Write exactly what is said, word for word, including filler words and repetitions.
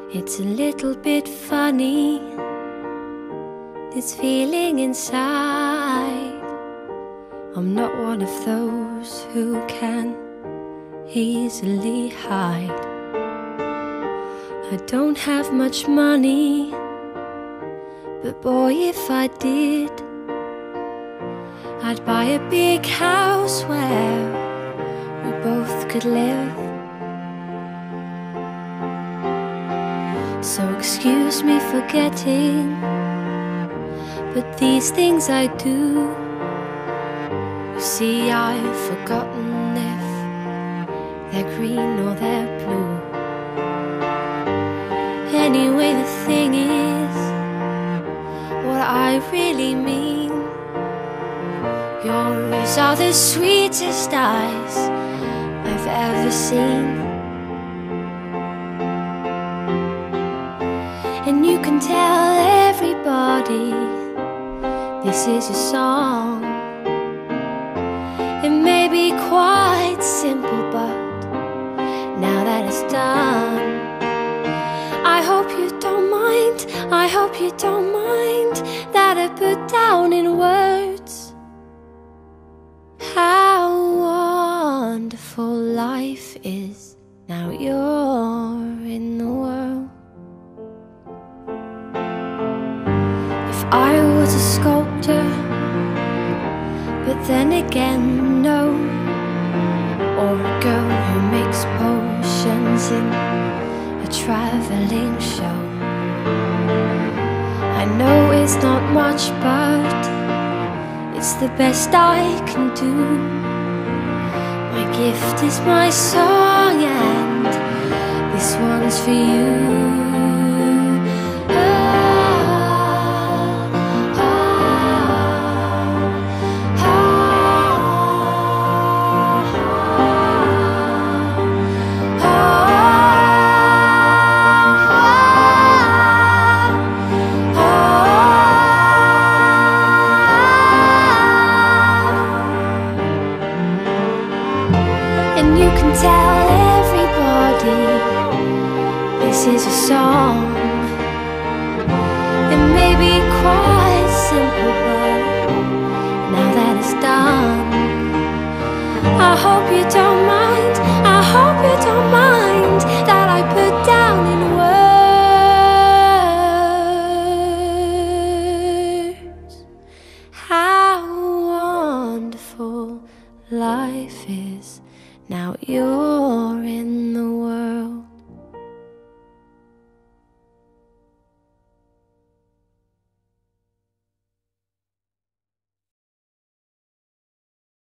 It's a little bit funny, this feeling inside. I'm not one of those who can easily hide. I don't have much money, but boy, if I did, I'd buy a big house where we both could live. So excuse me for getting, but these things I do. You see, I've forgotten if they're green or they're blue. Anyway, the thing is, what I really mean, yours are the sweetest eyes I've ever seen. And you can tell everybody this is a song. It may be quite simple, but now that it's done, I hope you don't mind, I hope you don't mind that I put down in words how wonderful life is now you're in the world. If I was a sculptor, but then again no, or a girl who makes potions in a traveling show. I know it's not much, but it's the best I can do. My gift is my song, and this one's for you. And you can tell everybody this is a song. It may be quite simple, but now that it's done, I hope you don't mind, I hope you don't mind that I put down in words how wonderful life is now you're in the world.